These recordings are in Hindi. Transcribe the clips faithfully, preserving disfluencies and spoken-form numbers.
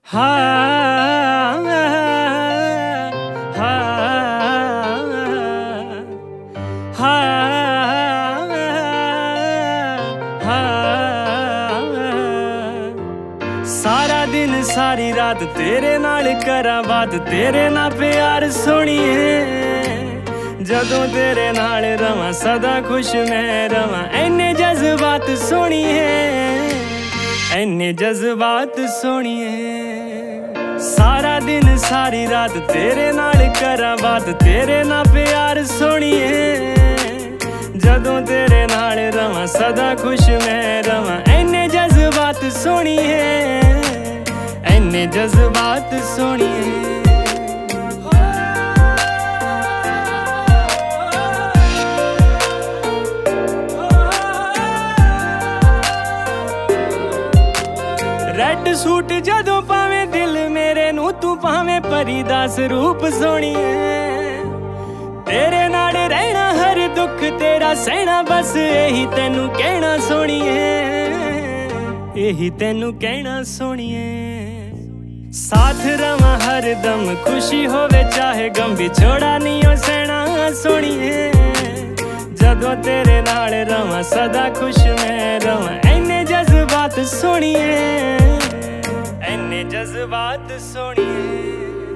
हाँ हाँ हाँ हाँ। सारा दिन सारी रात तेरे नाल करा बात, तेरे ना प्यार सोणीए। जदों तेरे नाल रवां सदा खुश मैं रवां, इन्ने जज्बात सोणीए, इन्ने जज्बात सोणीए। सारा दिन सारी रात तेरे नाल करा बात, तेरे ना प्यार सोणीए। जदों तेरे नाल रवां सदा खुश मैं रवां, इन्ने जज्बात सोणीए, इन्ने जज्बात सोणीए। रेड सूट जदों पावे दिल मेरे नू तू पावे परी दा स्वरूप सोणीए। तेरे नाल रहना हर दुख तेरा सहना, बस यही तेनू कहना सोणीए, यही तेनू कहना सोणीए। साथ रवां हर दम खुशी होवे चाहे गम, विछोड़ा नहीं हो सहना सोणीए। जदों तेरे नाल रवां सदा खुश मैं रवां, इन्ने जज्बात सोणीए, इन्ने जज्बात सोणीए।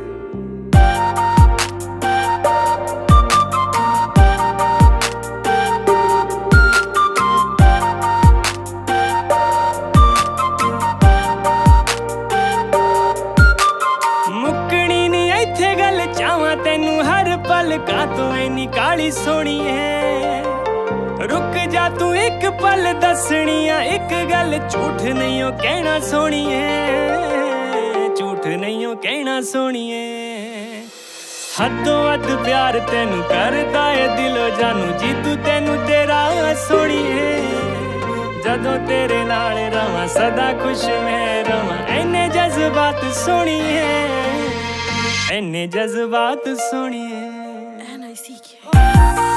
मुक्कनी नी इत्थे गल चावां तेनू हर पल, का तू इन्नी काली सोणीए। रुक जा तू एक पल दसनी आ एक गल, झूठ नहीं हो कहना सोणीए, झूठ नहीं हो कहना सोणीए। हदों हद प्यार तेनू करदा है दिलो जानू, जीतू तेनू तेरा सोणीए। जदों तेरे नाल रवां सदा खुश मैं रवां, इन्ने जज्बात सोणीए, इन्ने जज्बात सोणीए।